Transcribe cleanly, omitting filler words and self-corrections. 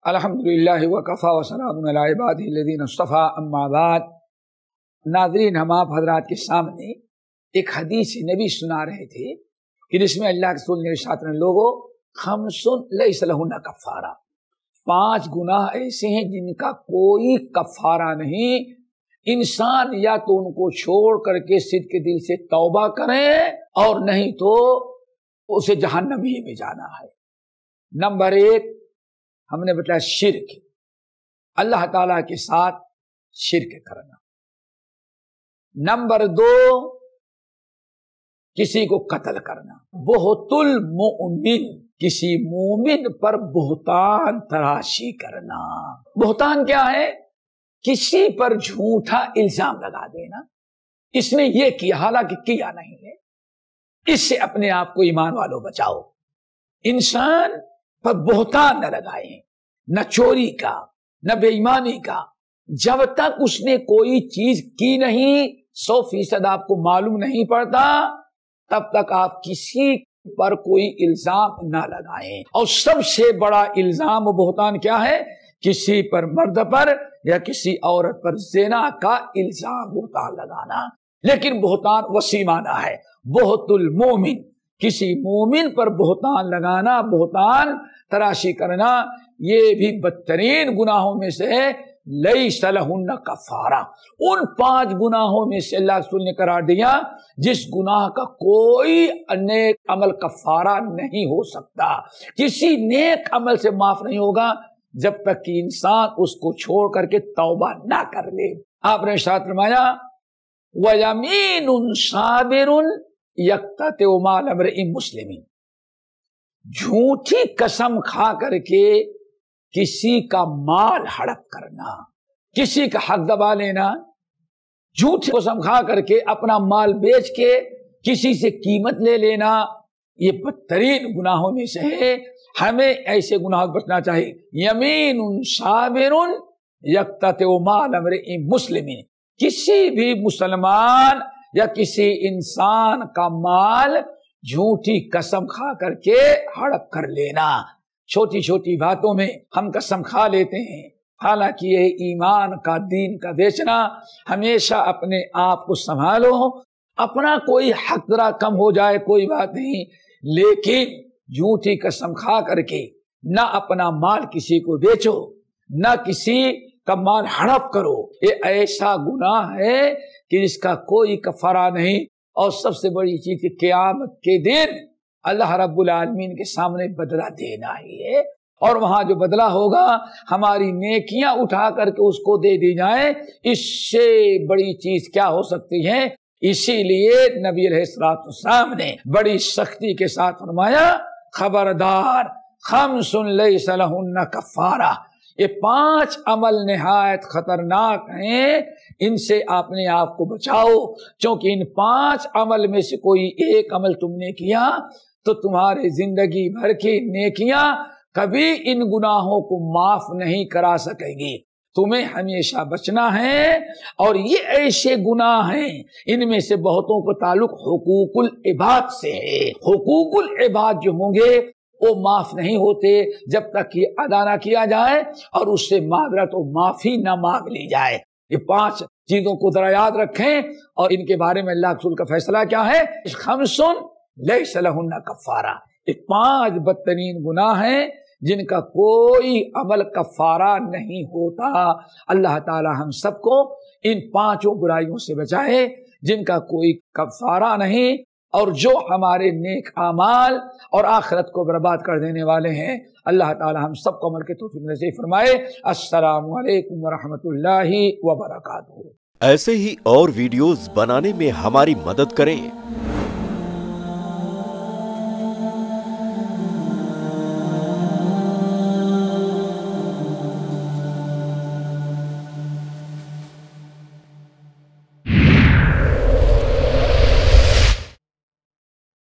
الحمدللہ وکفا وسلام علی عبادہ الذین اصطفی اما بعد۔ ناظرین، ہم آپ حضرات کے سامنے ایک حدیث نبی سنا رہے تھے کہ جس میں اللہ کے رسول نے ارشاد فرمایا، لوگوں خمس لیس لہن کفارہ، 5 گناہ ایسے ہیں جن کا کوئی کفارہ نہیں۔ انسان یا تو ان کو چھوڑ کر کے صدق کے دل سے توبہ کریں اور نہیں تو اسے جہنم ہی میں جانا ہے۔ نمبر 1 ہم نے بتایا شرک، اللہ تعالیٰ کے ساتھ شرک کرنا۔ نمبر 2 کسی کو قتل کرنا۔ بہت المؤمن، کسی مومن پر بہتان تراشی کرنا۔ بہتان کیا ہے؟ کسی پر جھوٹا الزام لگا دینا، اس نے یہ کیا حالانکہ کیا نہیں ہے۔ اس سے اپنے آپ کو ایمان والوں بچاؤ۔ انسان پر بہتان نہ لگائیں، نہ چوری کا، نہ بے ایمانی کا۔ جب تک اس نے کوئی چیز کی نہیں، 100% آپ کو معلوم نہیں پڑتا، تب تک آپ کسی پر کوئی الزام نہ لگائیں۔ اور سب سے بڑا الزام و بہتان کیا ہے؟ کسی پر، مرد پر یا کسی عورت پر زنا کا الزام بہتان لگانا۔ لیکن بہتان وسیع معنی ہے۔ بہت المومن، کسی مومن پر بہتان لگانا، بہتان تراشی کرنا، یہ بھی بدترین گناہوں میں سے ہے۔ لیس لہن کفارہ، ان 5 گناہوں میں سے اللہ رسول نے قرار دیا جس گناہ کا کوئی نیک عمل کفارہ نہیں ہو سکتا۔ کسی نیک عمل سے معاف نہیں ہوگا جب تک کہ انسان اس کو چھوڑ کر کے توبہ نہ کر لے۔ آپ نے ارشاد فرمایا، وَيَمِينٌ صَابِرٌ يَقْتَطِعُ مَالَ امْرِئٍ مُسْلِمٍ، جھوٹی قسم کھا کر کے کسی کا مال ہڑپ کرنا، کسی کا حق دبا لینا، جھوٹی قسم کھا کر کے اپنا مال بیچ کے کسی سے قیمت لے لینا، یہ بدترین گناہوں میں سے ہے۔ ہمیں ایسے گناہ بچنا چاہیے۔ یمین صابر یقتطع مال امرئ مسلم، کسی بھی مسلمان یا کسی انسان کا مال جھوٹی قسم کھا کر کے ہڑپ کر لینا۔ چھوٹی چھوٹی باتوں میں ہم قسم کھا لیتے ہیں، حالانکہ یہ ایمان کا، دین کا بیچنا۔ ہمیشہ اپنے آپ کو سنبھالو، اپنا کوئی حق ذرا کم ہو جائے کوئی بات نہیں، لیکن جھوٹی قسم کھا کر کے نہ اپنا مال کسی کو بیچو، نہ کسی کا مال ہڑپ کرو۔ یہ ایسا گناہ ہے کہ جس کا کوئی کفارہ نہیں۔ اور سب سے بڑی چیز کہ قیامت کے دن اللہ رب العالمین کے سامنے بدلہ دینا ہی ہے، اور وہاں جو بدلہ ہوگا ہماری نیکیاں اٹھا کر کے اس کو دے دی جائیں، اس سے بڑی چیز کیا ہو سکتی ہے؟ اسی لیے نبی علیہ السلام نے بڑی سختی کے ساتھ فرمایا، خبردار خمس لیس لہن کفارہ، یہ 5 عمل نہایت خطرناک ہیں، ان سے اپنے آپ کو بچاؤ، چونکہ ان 5 عمل میں سے کوئی ایک عمل تم نے کیا تو تمہارے زندگی بھر کی نیکیاں کبھی ان گناہوں کو معاف نہیں کرا سکے گی۔ تمہیں ہمیشہ بچنا ہے۔ اور یہ ایسے گناہ ہیں، ان میں سے بہتوں کو تعلق حقوق العباد سے ہے۔ حقوق العباد جو ہوں گے وہ معاف نہیں ہوتے جب تک یہ ادا نہ کیا جائے اور اس سے معذرت و معافی نہ مانگ لی جائے۔ یہ 5 چیزوں کو ذرا یاد رکھیں، اور ان کے بارے میں اللہ رسول کا فیصلہ کیا ہے؟ خمس لیس لہن کفارہ، یہ 5 بدترین گناہ ہیں جن کا کوئی عمل کفارہ نہیں ہوتا۔ اللہ تعالی ہم سب کو ان 5 برائیوں سے بچائے جن کا کوئی کفارہ نہیں، اور جو ہمارے نیک اعمال اور آخرت کو برباد کر دینے والے ہیں۔ اللہ تعالی ہم سب کو عمل کے توفیق نصیب فرمائے۔ السلام علیکم ورحمۃ اللہ وبرکاتہ۔ ایسے ہی اور ویڈیوز بنانے میں ہماری مدد کریں۔